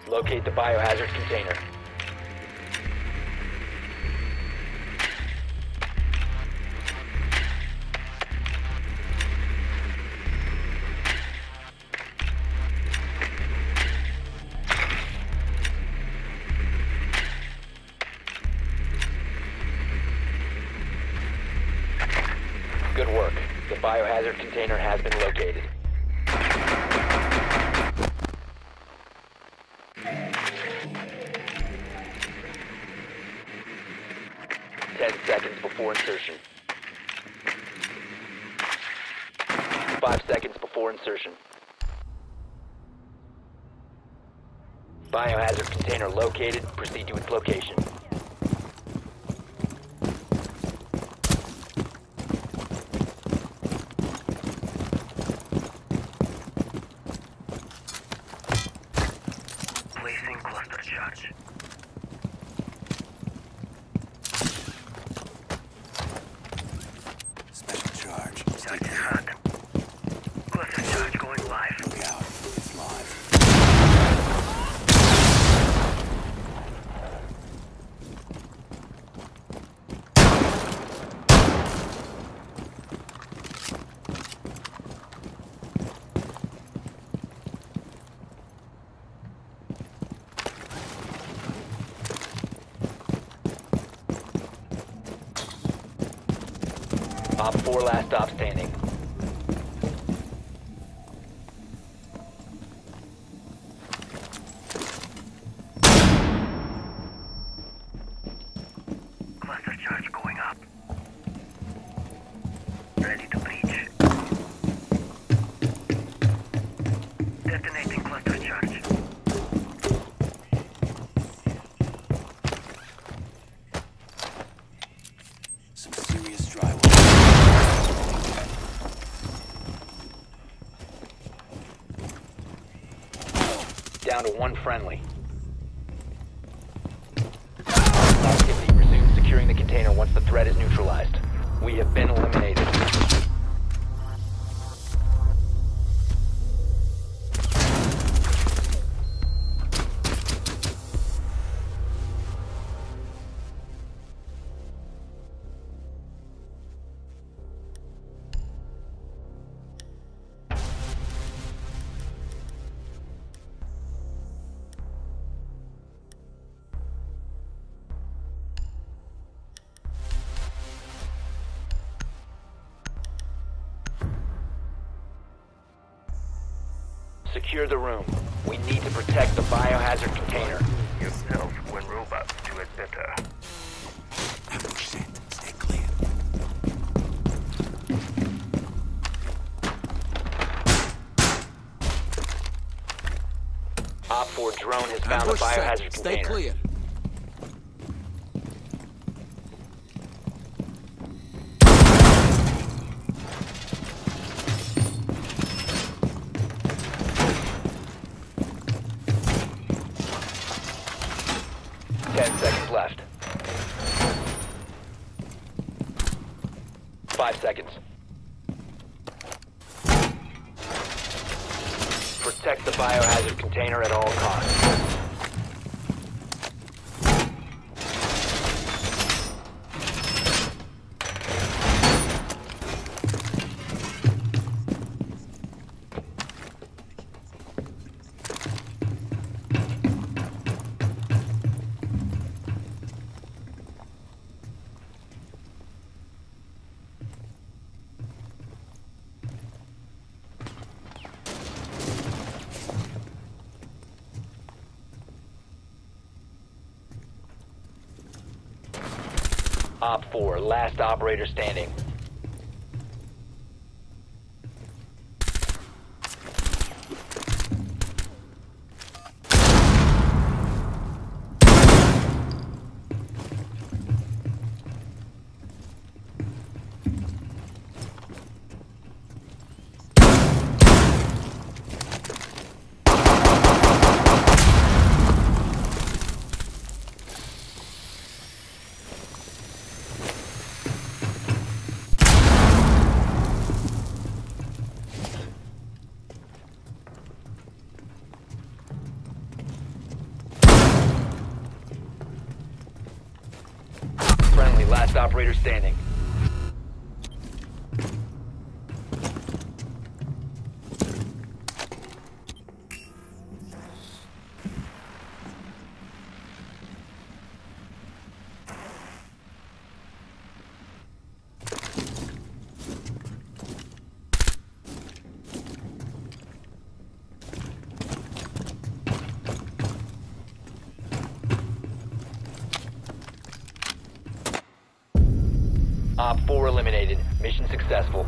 Locate the biohazard container. Good work. The biohazard container has been located. 10 seconds before insertion. 5 seconds before insertion. Biohazard container located. Proceed to its location. Placing cluster charge. Special charge. Stay Charge is clear. hot. Cluster charge going live. Look out. It's live. Op 4 last stop standing. Cluster charge going up. Ready to breach. Detonating cluster charge. Some serious drywall. Down to one friendly. Activity resumes securing the container once the threat is neutralized. We have been eliminated. Secure the room. We need to protect the biohazard container. Yourself when robots do it better. Ambush set. Stay clear. Op 4 drone has found the Ambush set. biohazard Stay container. clear. Ten seconds left. 5 seconds. Protect the biohazard container at all costs. Op 4, last operator standing. operator standing. Op 4 eliminated. Mission successful.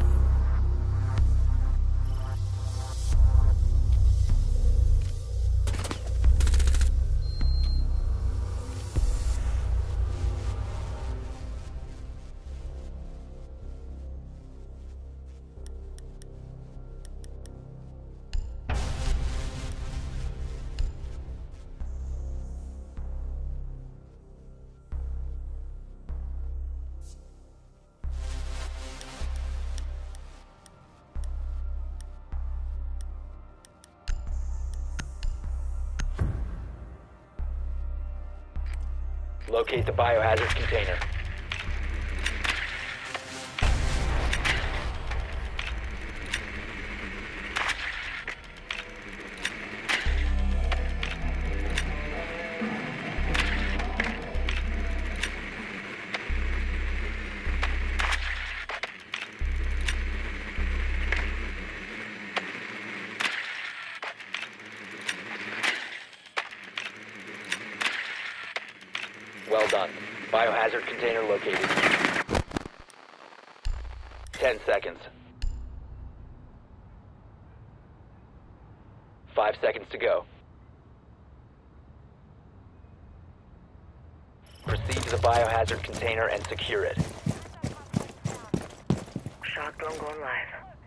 Locate the biohazard container. Well done. Biohazard container located. 10 seconds. 5 seconds to go. Proceed to the biohazard container and secure it. Shock drone going live.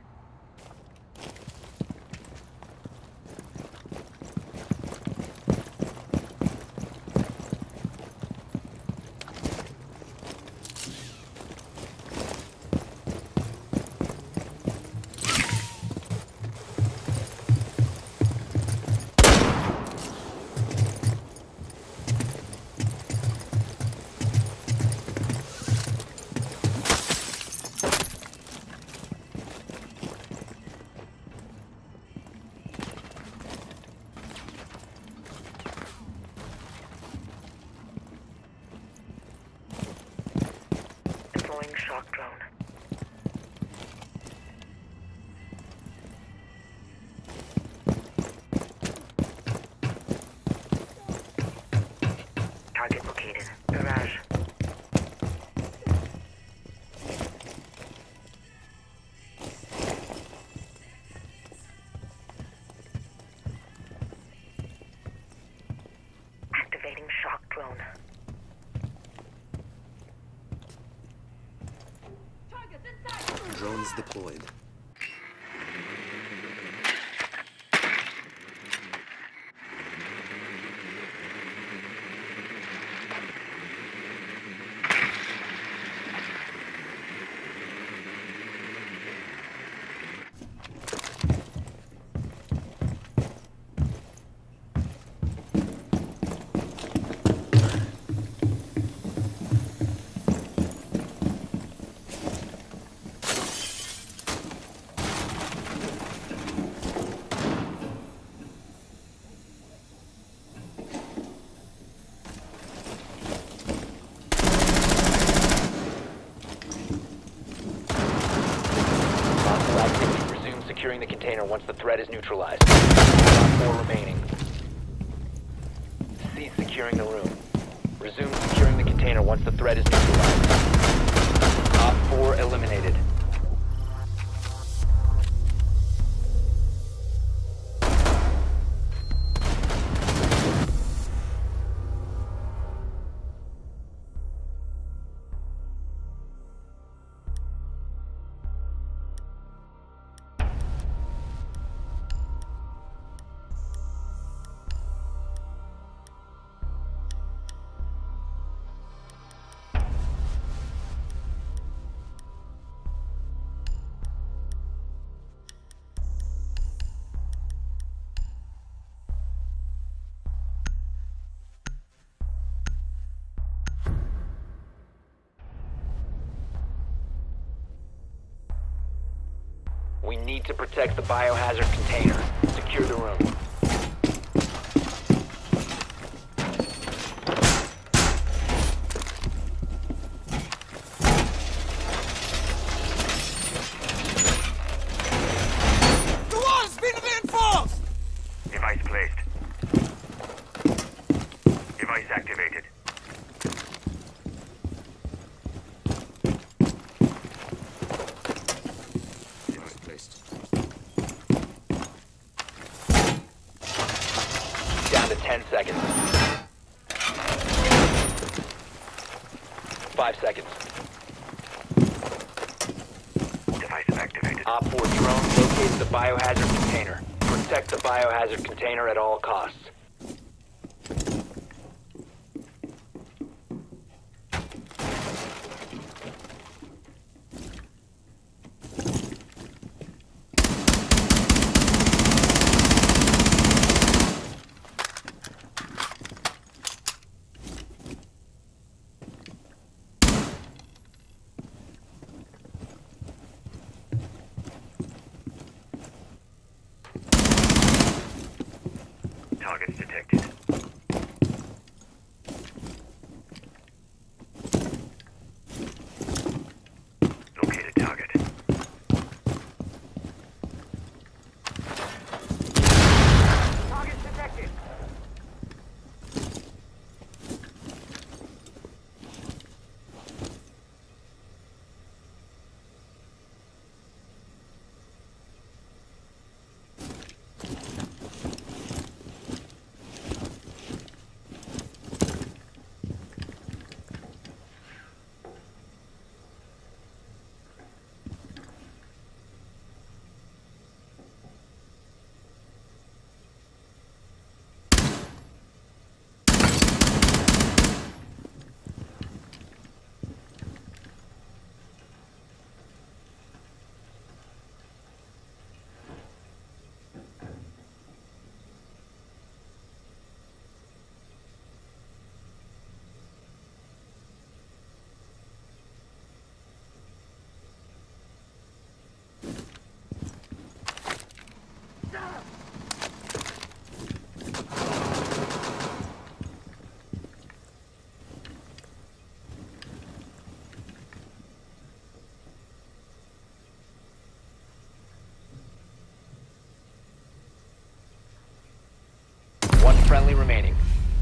Deploying shock drone. Target located. Garage. Activating shock drone. Drone is deployed. Hostile activity. Resume securing the container once the threat is neutralized. Op 4 remaining. Cease securing the room. Resume securing the container once the threat is neutralized. Op 4 eliminated. need to protect the biohazard container. Secure the room. The wall's been reinforced! Device placed. Device activated. Device placed. Down to 10 seconds. 5 seconds. Device activated. Op 4 drone located the biohazard container. Protect the biohazard container at all costs. Targets detected. Located target. Targets detected. One friendly remaining.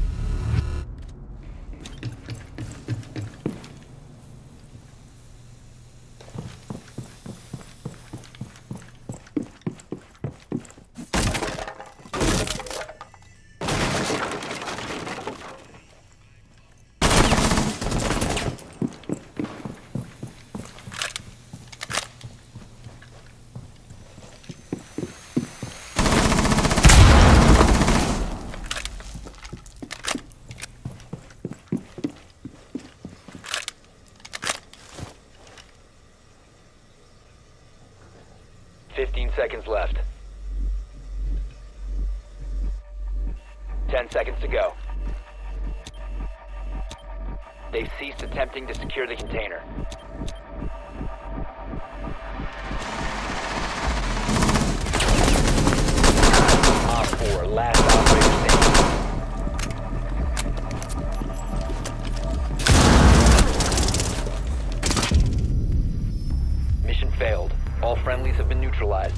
Seconds left. 10 seconds to go. They've ceased attempting to secure the container. Op 4, last operator standing. Mission failed. All friendlies have been neutralized.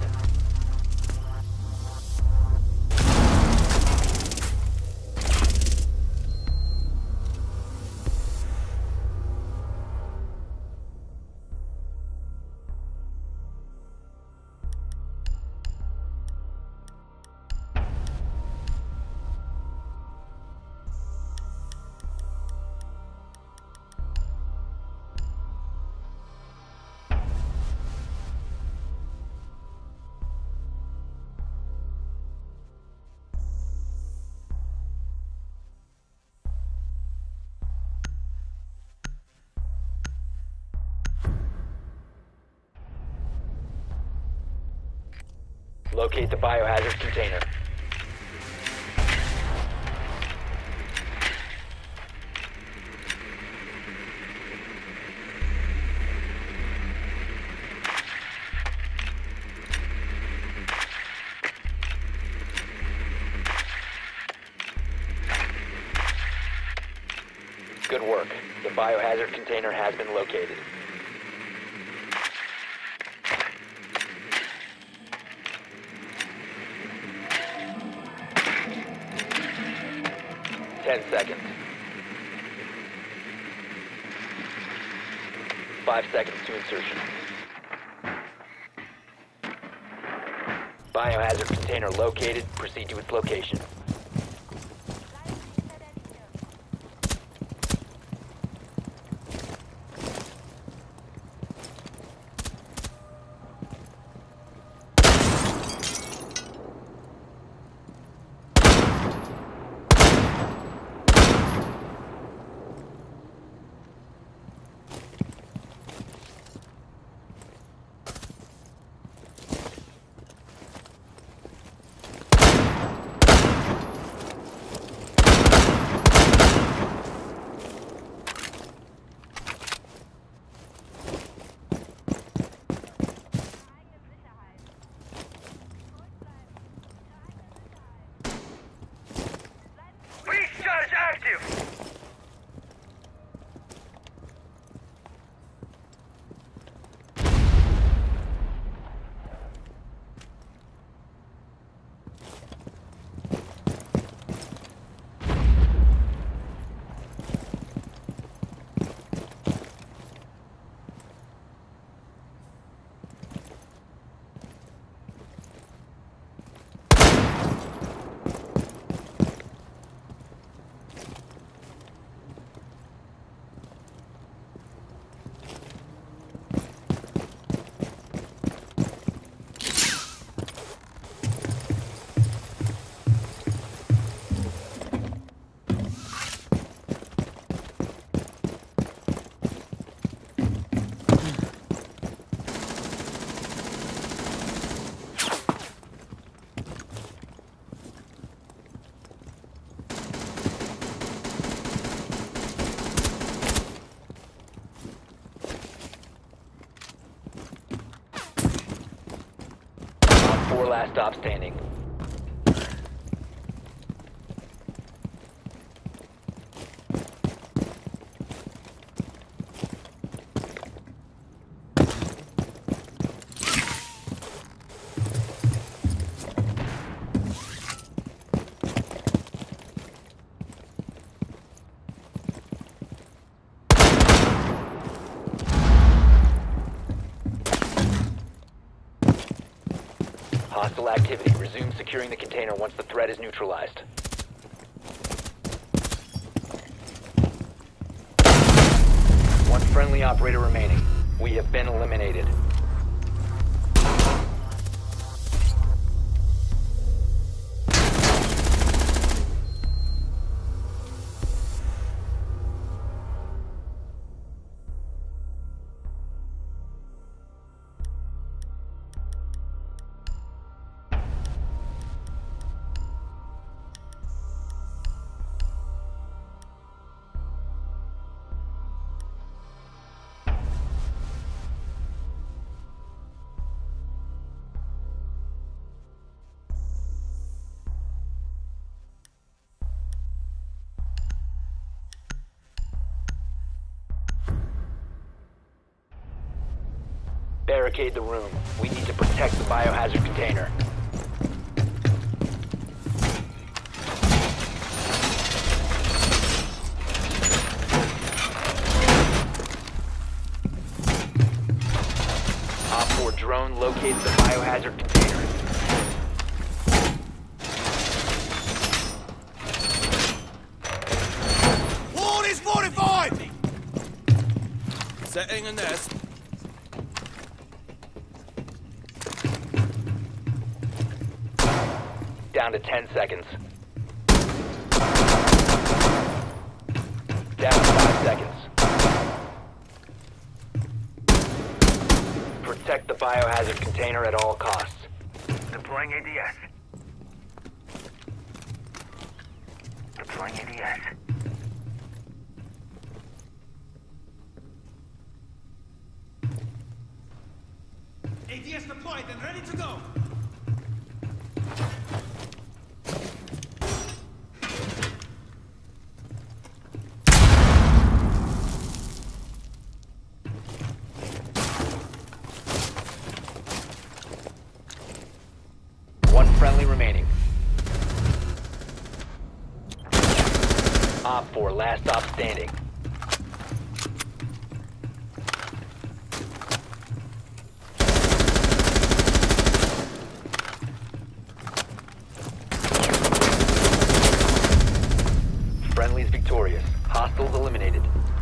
Locate the biohazard container. Excellent work. The biohazard container has been located. Ten seconds. 5 seconds to insertion. Biohazard container located. Proceed to its location. Breach charge active! Four last stop standing. Hostile activity. Resume securing the container once the threat is neutralized. One friendly operator remaining. We have been eliminated. Barricade the room. We need to protect the biohazard container. Op 4 drone located the biohazard container. Wall is fortified! Setting a nest. Down to 10 seconds. Down to 5 seconds. Protect the biohazard container at all costs. Deploying ADS. Deploying ADS. ADS deployed and ready to go! remaining. Op 4, last stop standing. Friendly's victorious. Hostiles eliminated.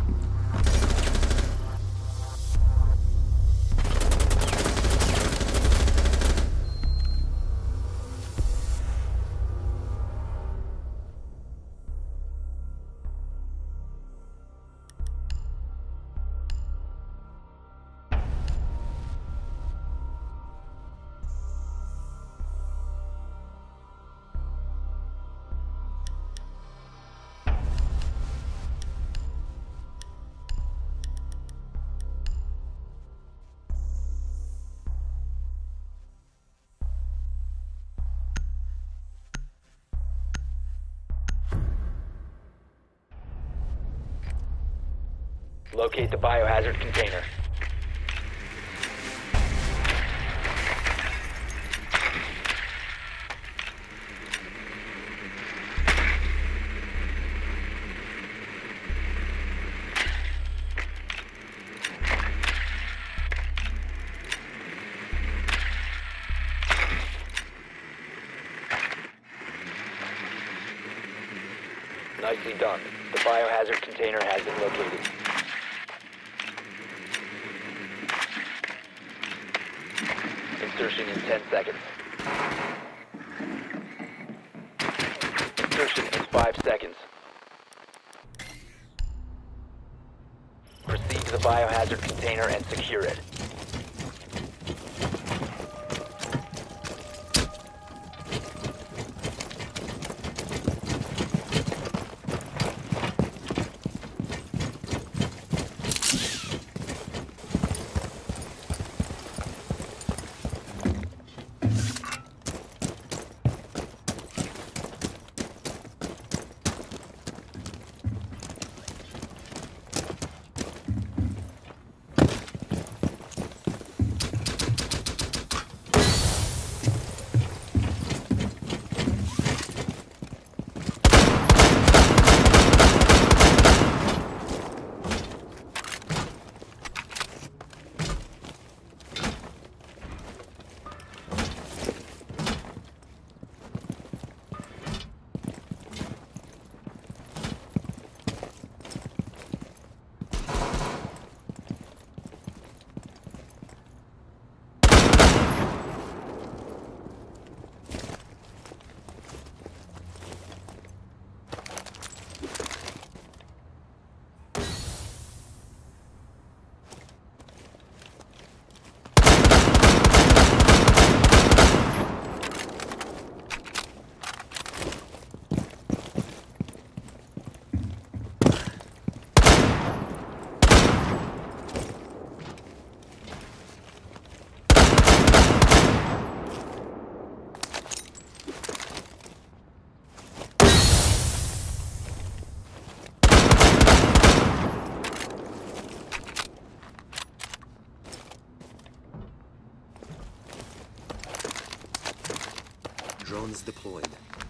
Locate the biohazard container. Nicely done. The biohazard container has been located. Insertion in 10 seconds. Insertion in 5 seconds. Proceed to the biohazard container and secure it. Drones deployed.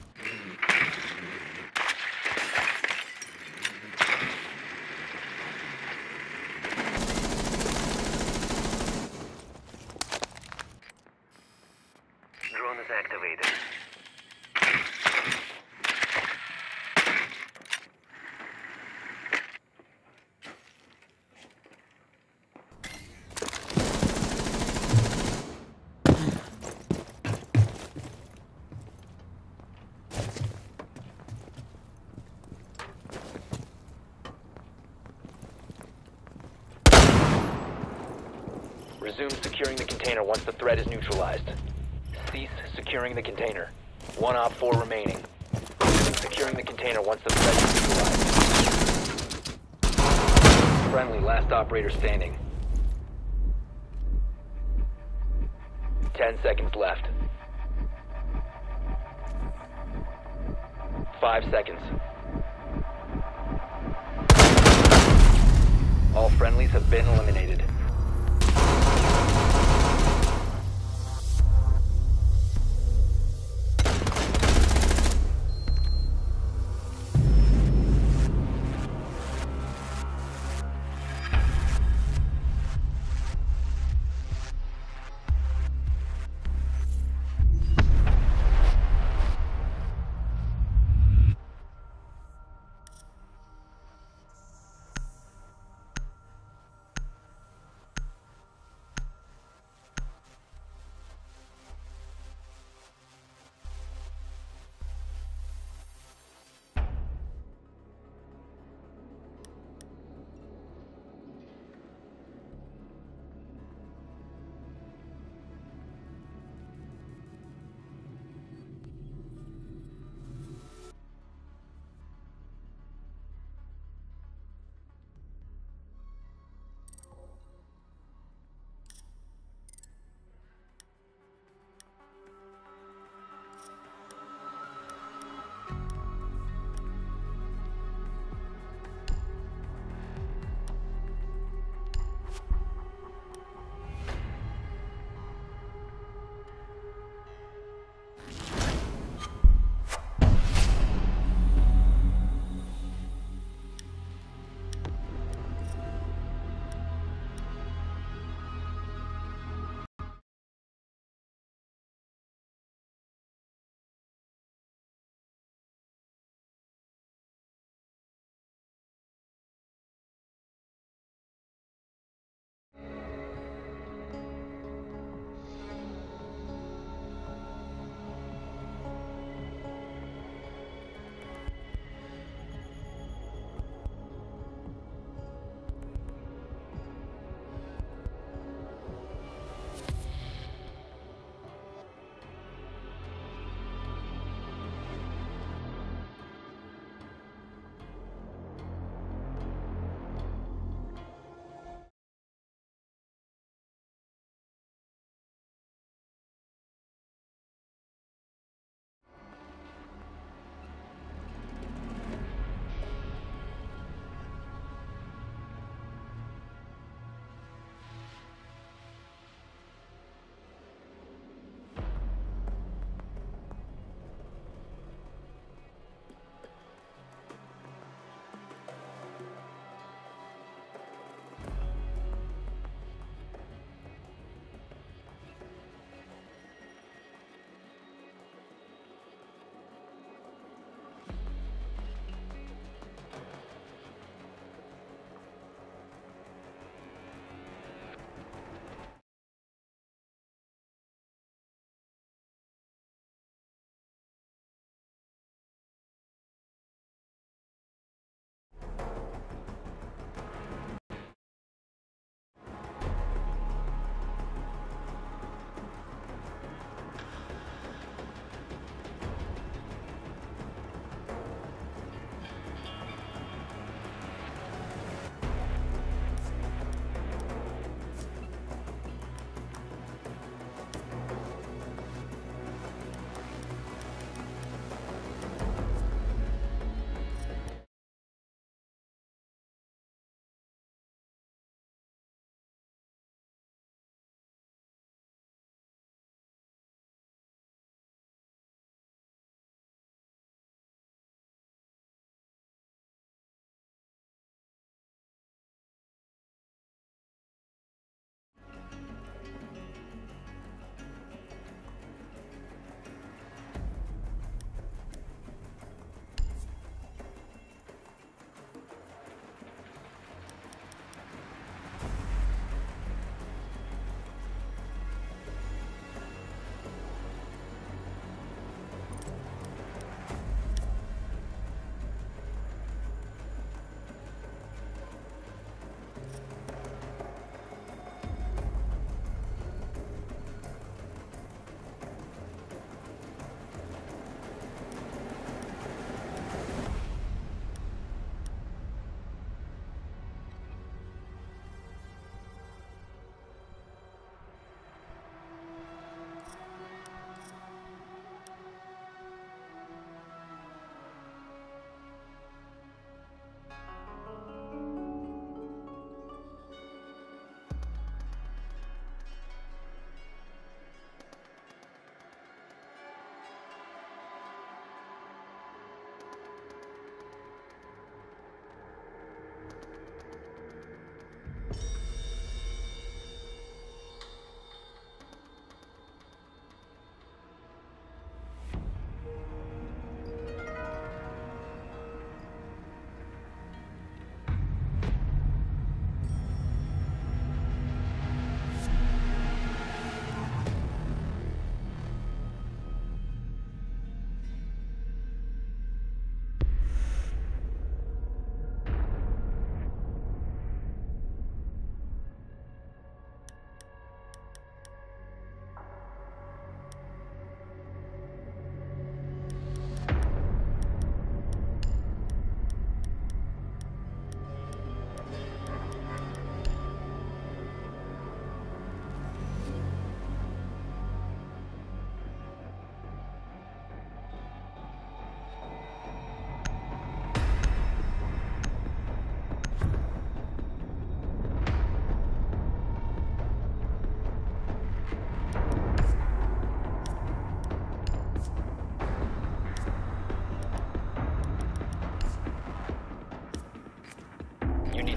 Drone is activated. Resume securing the container once the threat is neutralized. Cease securing the container. One Op 4 remaining. Resume securing the container once the threat is neutralized. Friendly, last operator standing. 10 seconds left. 5 seconds. All friendlies have been eliminated.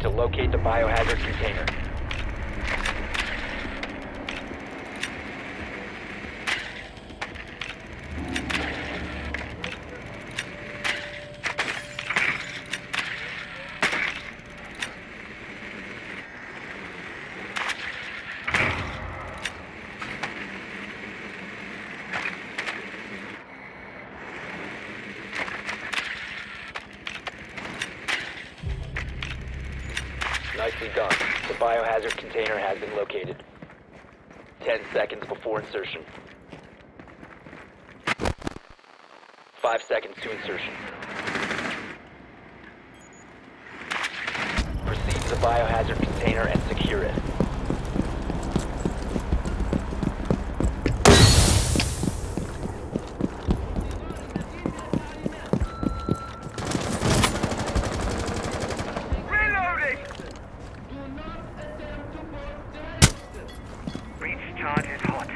to locate the biohazard container. Nicely done. The biohazard container has been located. 10 seconds before insertion. 5 seconds to insertion. Proceed to the biohazard container and secure it. Charge is hot.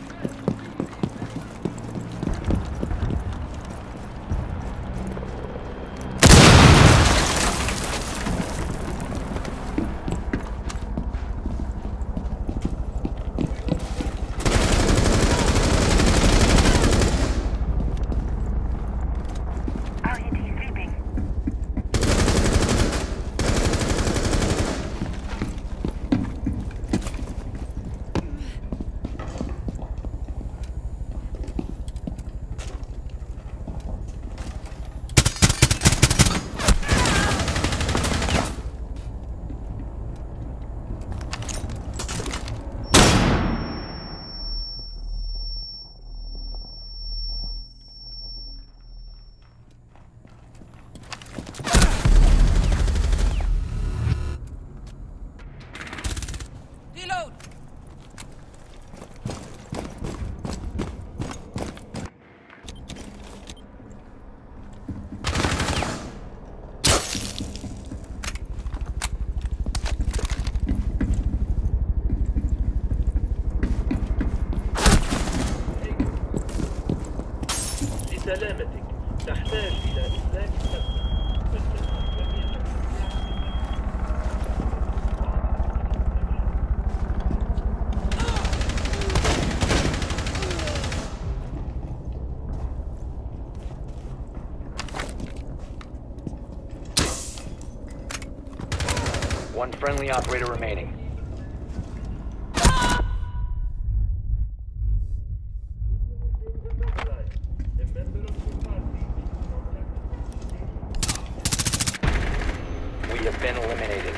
RET sleeping. Reload! لسلامتك تحتاج إلى إسلاك النفس. One friendly operator remaining. We have been eliminated.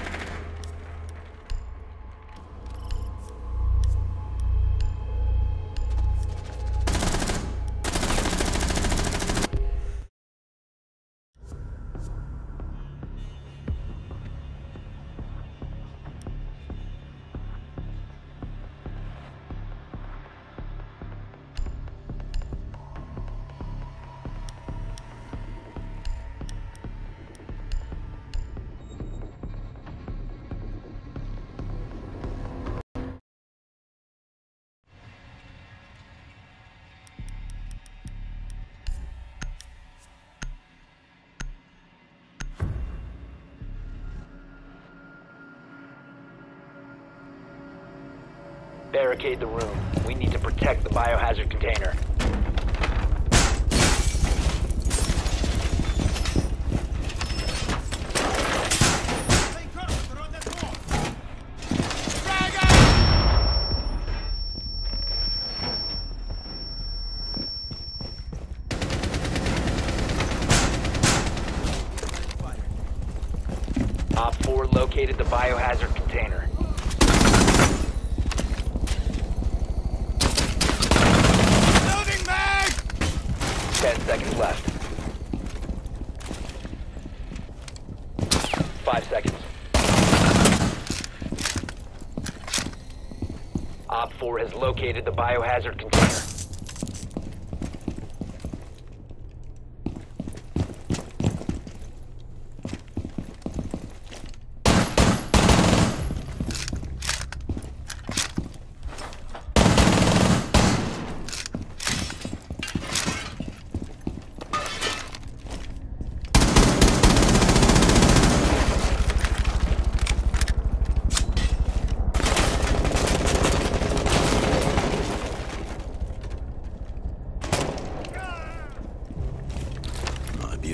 Barricade the room. We need to protect the biohazard container. Stay close, they're on that wall! Frag out! Op 4 located the biohazard container. Loading mag! 10 seconds left. 5 seconds. Op 4 has located the biohazard container.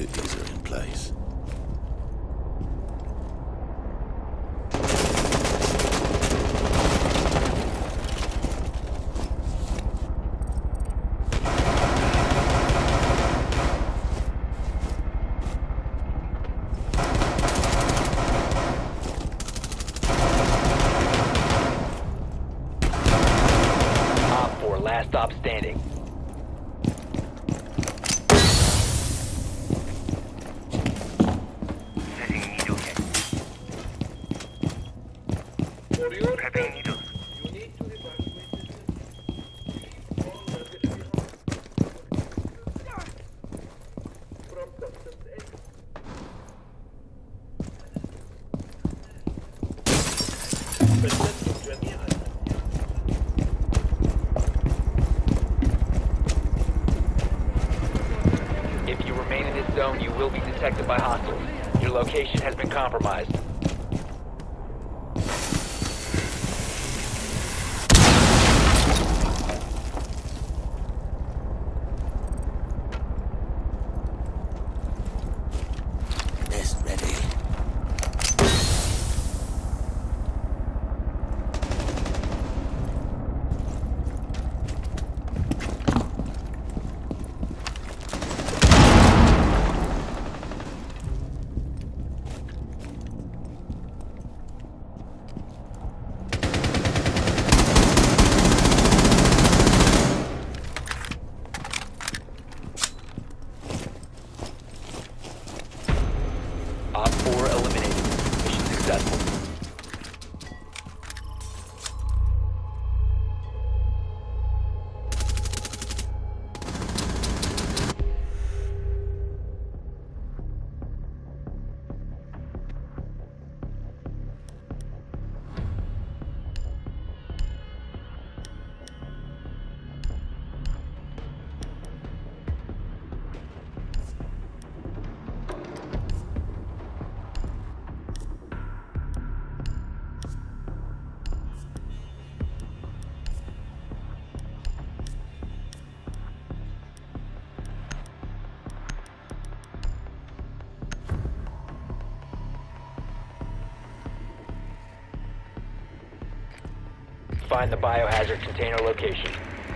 facilities are in place. Last stop standing. Setting needle head. For your Prepping needle. you need to evacuate this all from substance A. بلدتم جميعا. If you remain in this zone, you will be detected by hostiles. Your location has been compromised. Nest ready. Op 4 eliminated. Mission successful. Find the biohazard container location.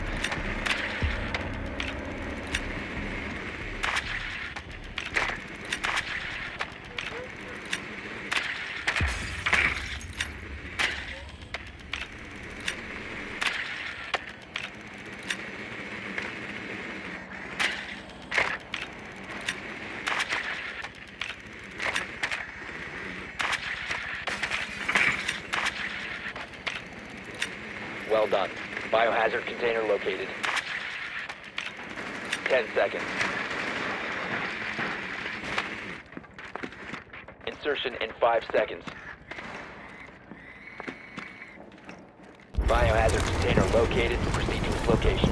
Well done. Biohazard container located. 10 seconds. Insertion in 5 seconds. Biohazard container located. Proceed to its location.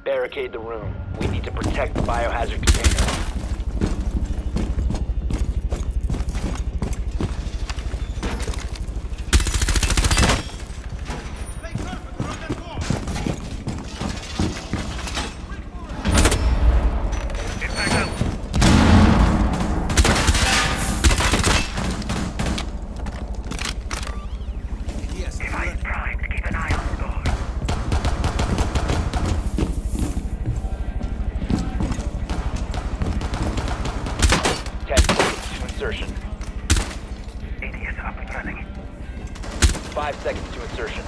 Barricade the room. We need to protect the biohazard container. Play perfect around that wall. Get back up. Yes, Device primed. Keep an eye on the door. Insertion. ADS up and running. 5 seconds to insertion.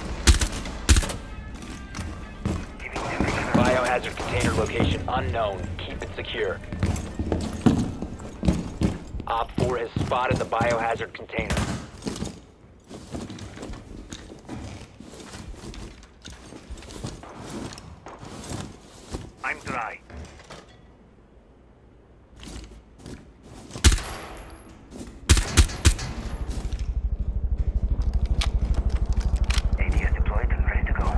Giving them a Biohazard container location unknown. Keep it secure. Op 4 has spotted the biohazard container. I'm dry. ADS deployed and ready to go.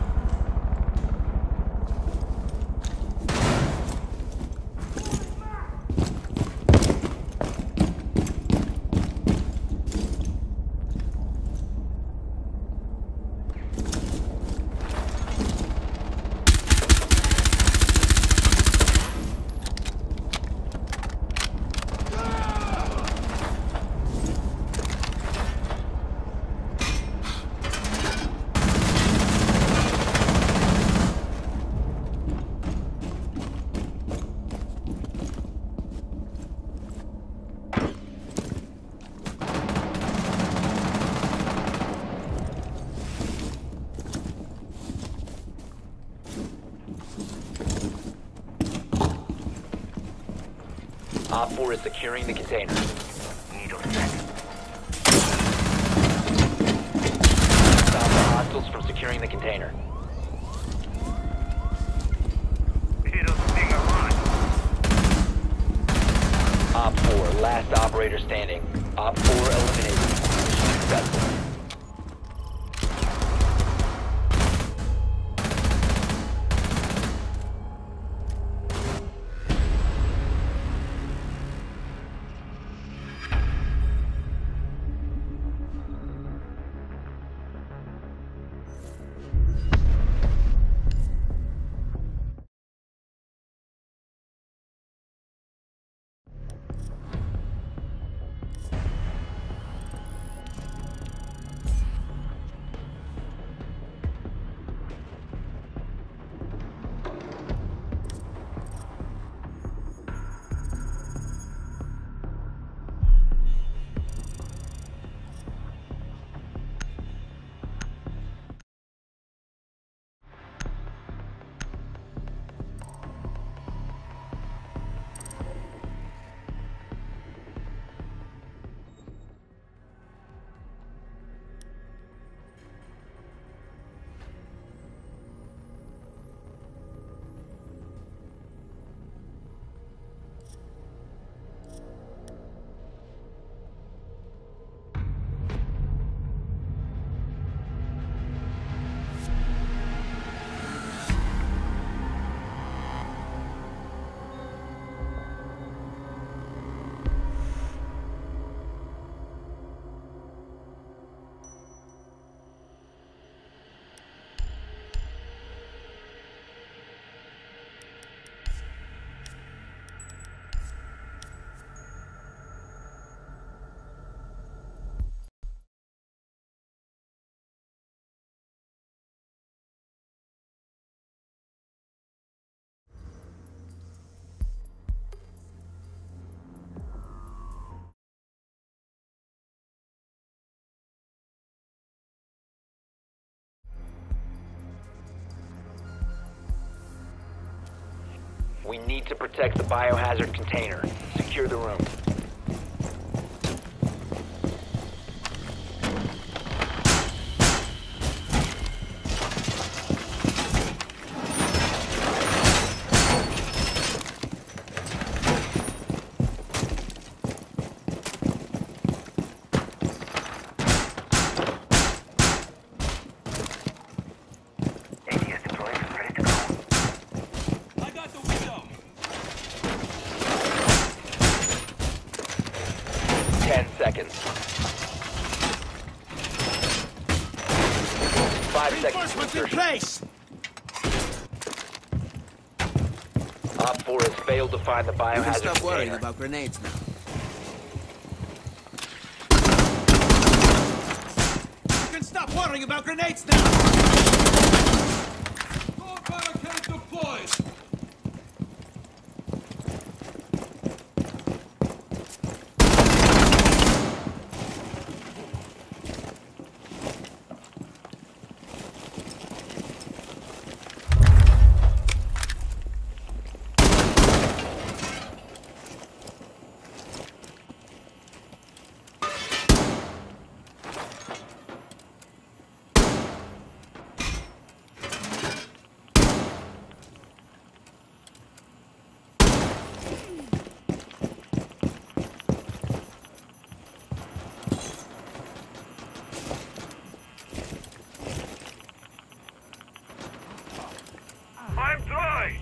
Op 4 is securing the container. Needle set. Stop the hostiles from securing the container. It'll sting a lot. Op 4, last operator standing. Op 4 eliminated. Mission successful. We need to protect the biohazard container. Secure the room. ADS deployed and ready to go. Reinforcements in place! Op 4 has failed to find the You can biohazard stop worrying container. about grenades now. You can stop worrying about grenades now! Door barricade deployed! I'm dry!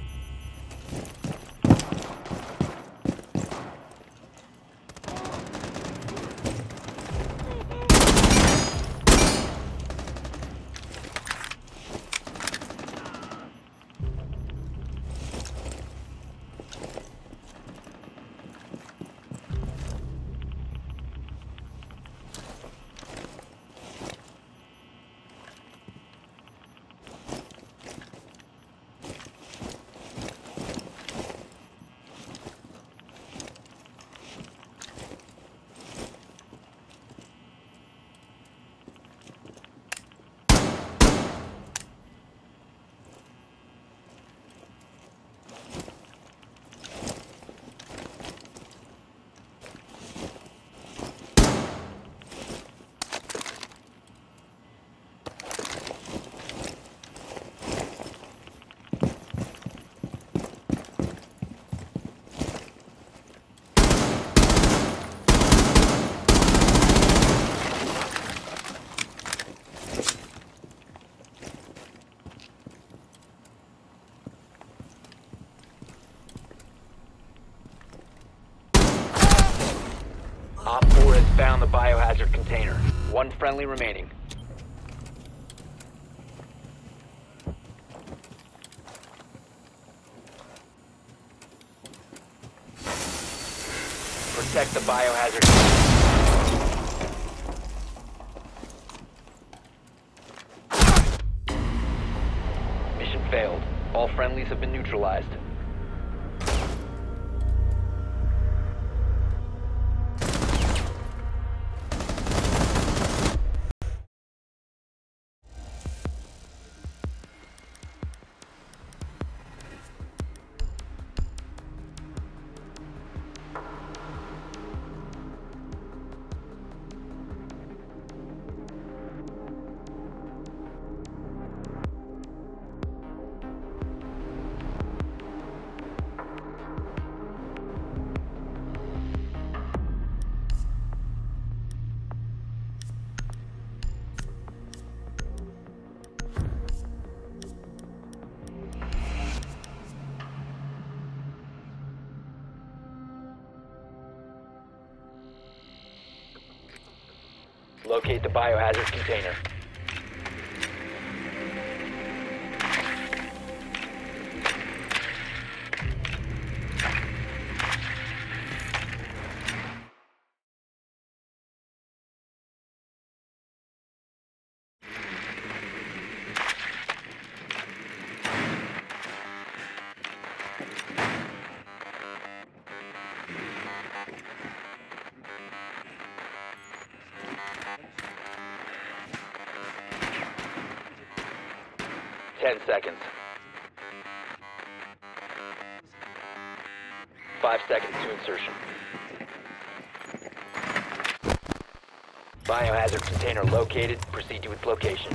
Op 4 has found the biohazard container. One friendly remaining. Protect the biohazard container. Mission failed. All friendlies have been neutralized. Locate the biohazard container. Ten seconds. 5 seconds to insertion. Biohazard container located. Proceed to its location.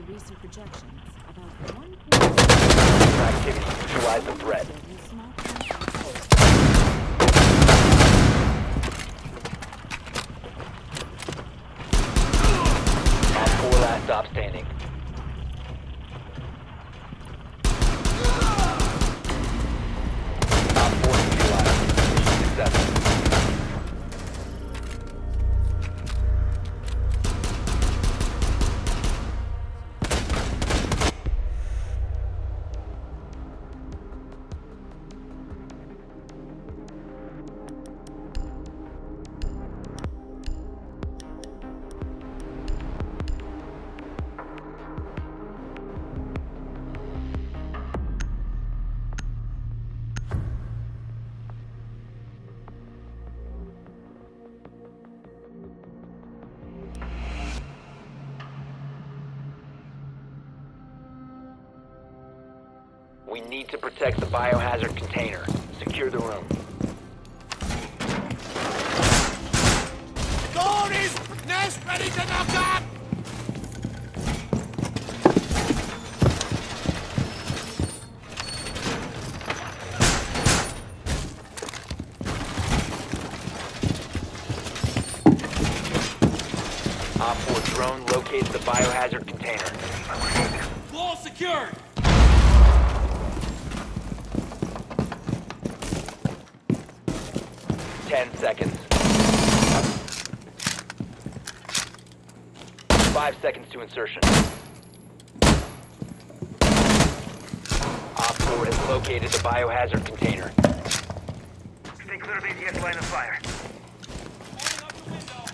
to recent projections, about 1. Activity. Neutralize the threat. Op 4 last stop standing. Op 4 neutralized. Mission successful. We need to protect the biohazard container. Secure the room. Door is nest ready to knock up! Op 4 drone locates the biohazard container. Wall secured! 10 seconds. 5 seconds to insertion. Op 4 has located the biohazard container. Stay clear of ADS line of fire. Open up the window!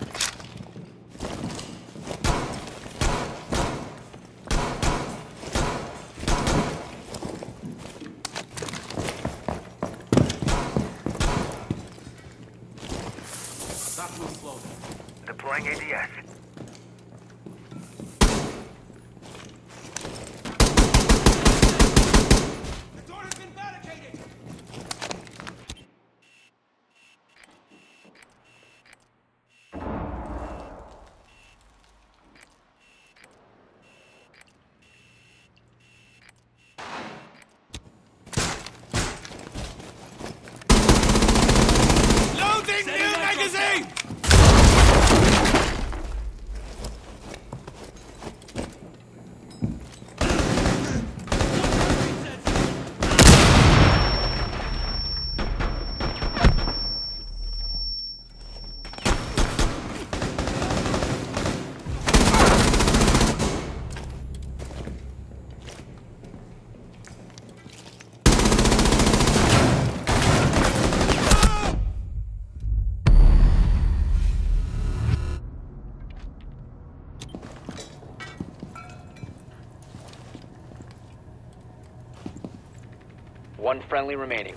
Stop move slowly. Deploying ADS. The door has been barricaded! Loading new magazine! One friendly remaining.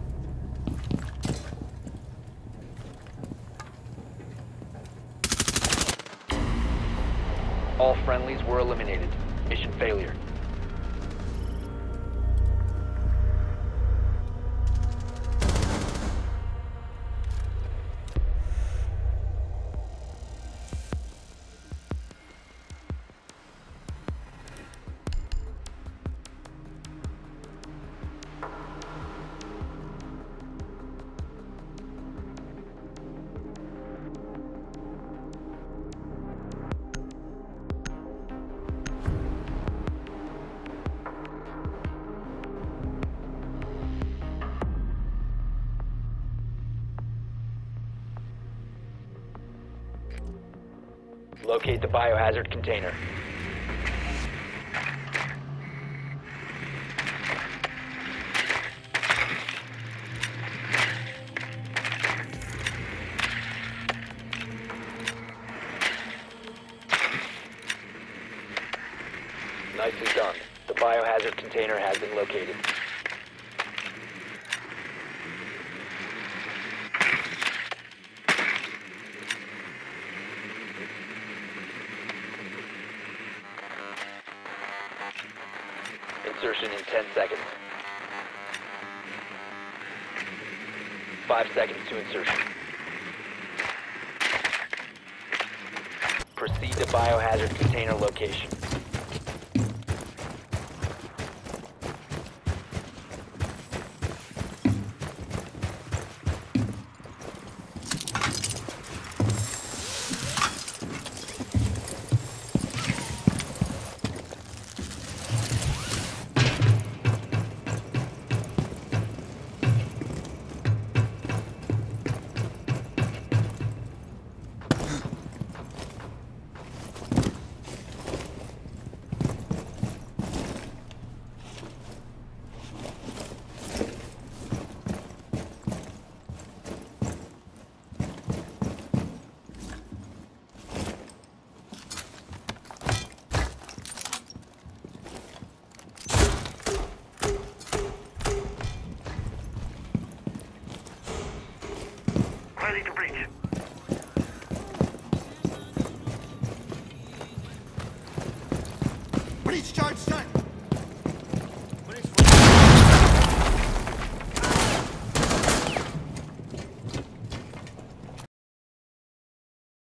All friendlies were eliminated. Mission failure. Locate the biohazard container. Nicely done. The biohazard container has been located. Insertion in 10 seconds. 5 seconds to insertion. Proceed to biohazard container location. Breach charge set.